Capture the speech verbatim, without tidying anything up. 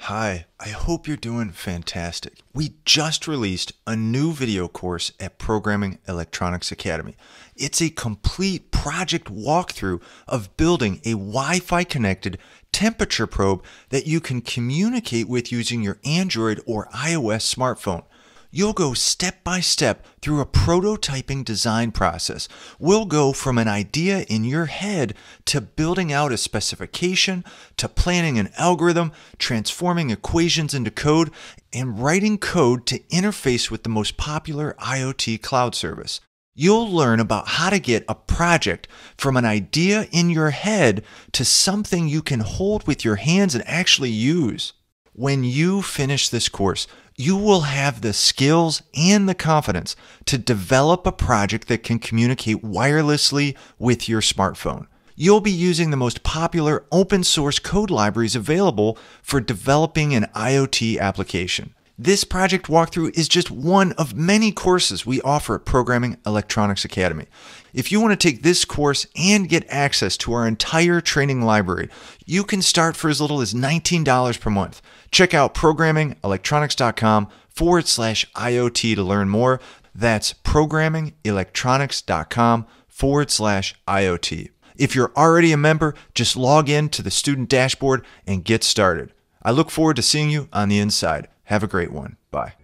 Hi, I hope you're doing fantastic. We just released a new video course at Programming Electronics Academy. It's a complete project walkthrough of building a Wi-Fi connected temperature probe that you can communicate with using your Android or iOS smartphone. You'll go step by step through a prototyping design process. We'll go from an idea in your head to building out a specification, to planning an algorithm, transforming equations into code, and writing code to interface with the most popular I O T cloud service. You'll learn about how to get a project from an idea in your head to something you can hold with your hands and actually use. When you finish this course, you will have the skills and the confidence to develop a project that can communicate wirelessly with your smartphone. You'll be using the most popular open source code libraries available for developing an I O T application. This project walkthrough is just one of many courses we offer at Programming Electronics Academy. If you want to take this course and get access to our entire training library, you can start for as little as nineteen dollars per month. Check out programmingelectronics.com forward slash IoT to learn more. That's programmingelectronics.com forward slash IoT. If you're already a member, just log in to the student dashboard and get started. I look forward to seeing you on the inside. Have a great one. Bye.